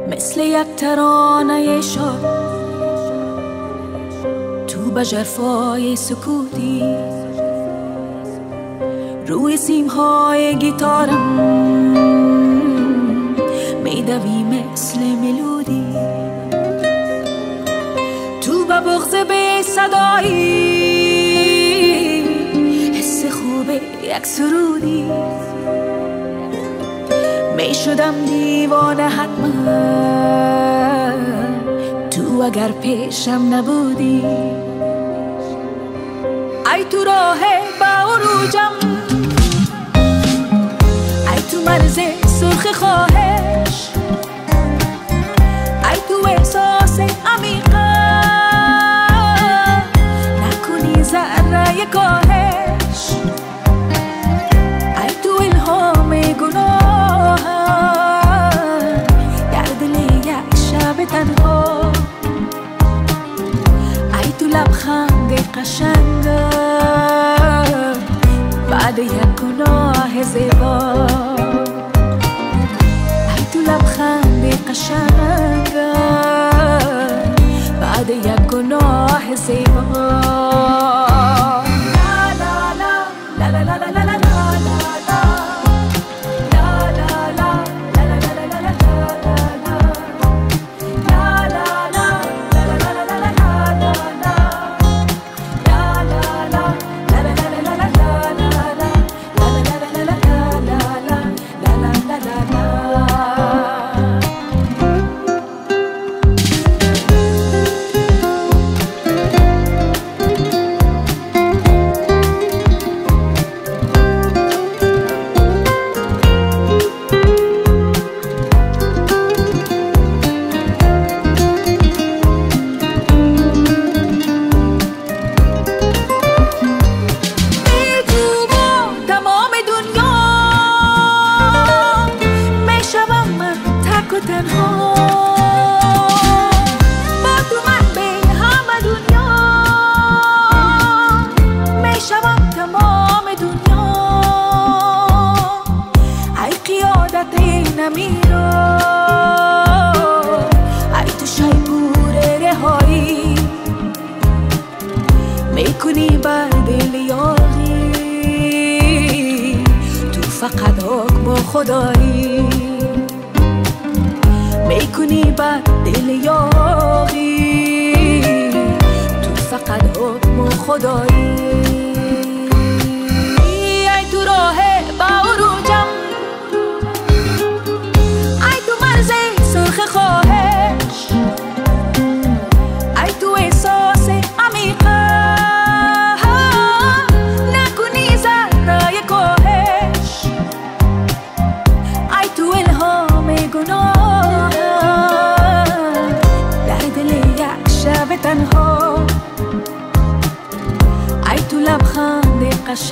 مثل یک ترانه شاد تو به ژرفای سکوتی روی سیمهای گیتارم میدوی مثل ملودی تو به بغض به صدایی حس خوب یک سرودی می شدم دیوانه حتما تو اگر پیشم نبودی ای تو راه به عروجم ای تو مرز سرخ خواهش ای تو احساس عمیقم نکنی ذره کاهش ای تو الهام گناه در دل یک شب تنها ای تو لبخند قشنگم بعد یک گناه زیبا ای تو لبخند قشنگم بعد یک گناه زیبا تنها با تو من به همه دنیا میشوم تمام دنیا ای قیادت نمیرو ای تو شیپور رهایی میکنی بر دل یاغی تو فقط حکم خدایی میکنی بر دل یاغی تو فقط حکم خدایی ای تو راه به عروجم ای تو مرز سرخ خواهش ای تو احساس عمیقم نکنی ذره کاهش ای تو الهام گناه تنها ای تو لبخند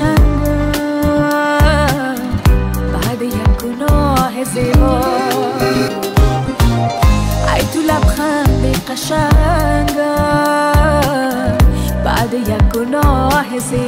قشنگم بعد یک گناه زیبا ای تو لبخند قشنگم بعد یک گناه زیبا